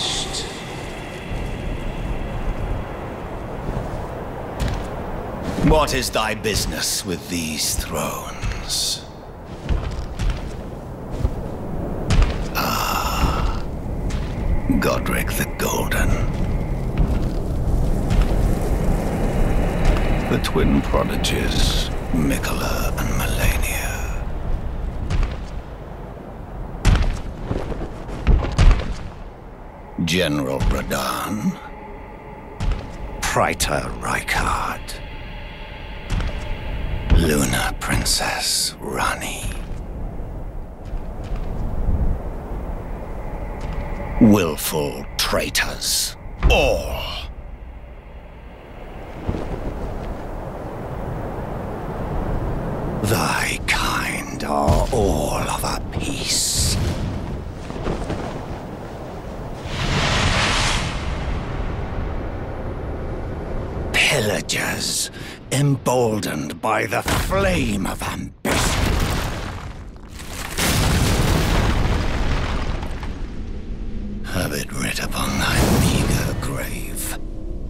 tarnished. What is thy business with these thrones? Ah, Godric the Golden. The twin prodigies, Miquella and Malenia. General Radahn. Praetor Rykard. Luna Princess Rani. Willful traitors, all. Thy kind are all of a piece. Pillagers, emboldened by the flame of ambition. Have it writ upon thy meager grave.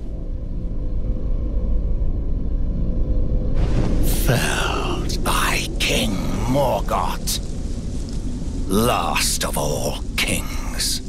Felled thy King Morgott, last of all kings.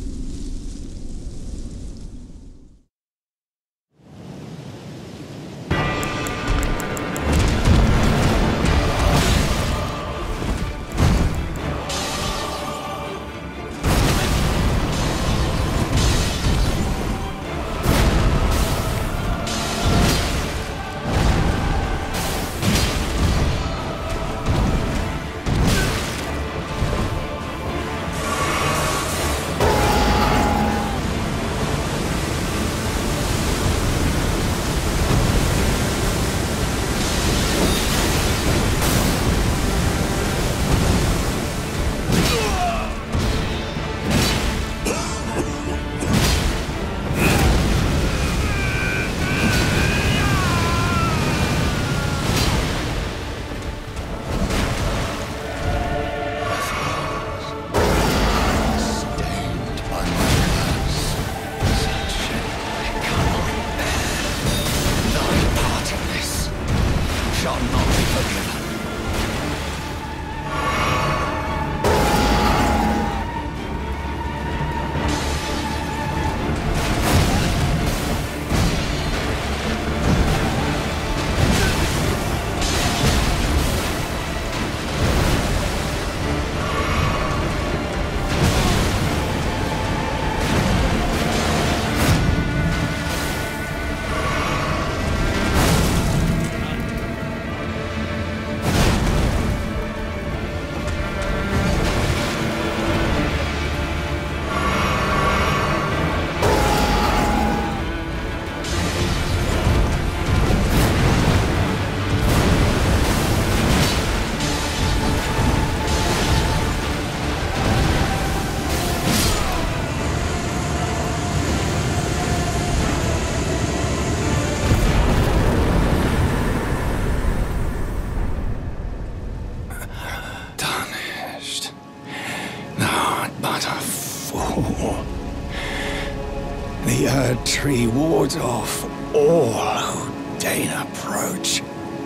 The Erd Tree wards off all who deign approach.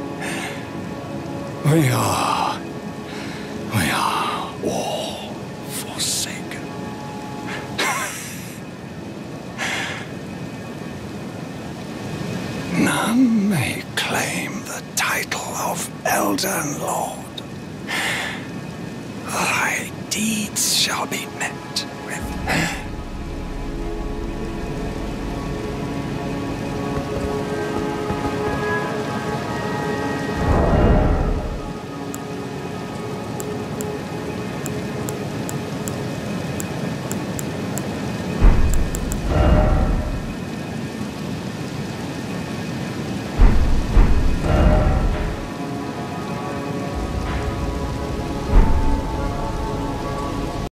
We are all forsaken. None may claim the title of Elden Lord. Thy deeds shall be met.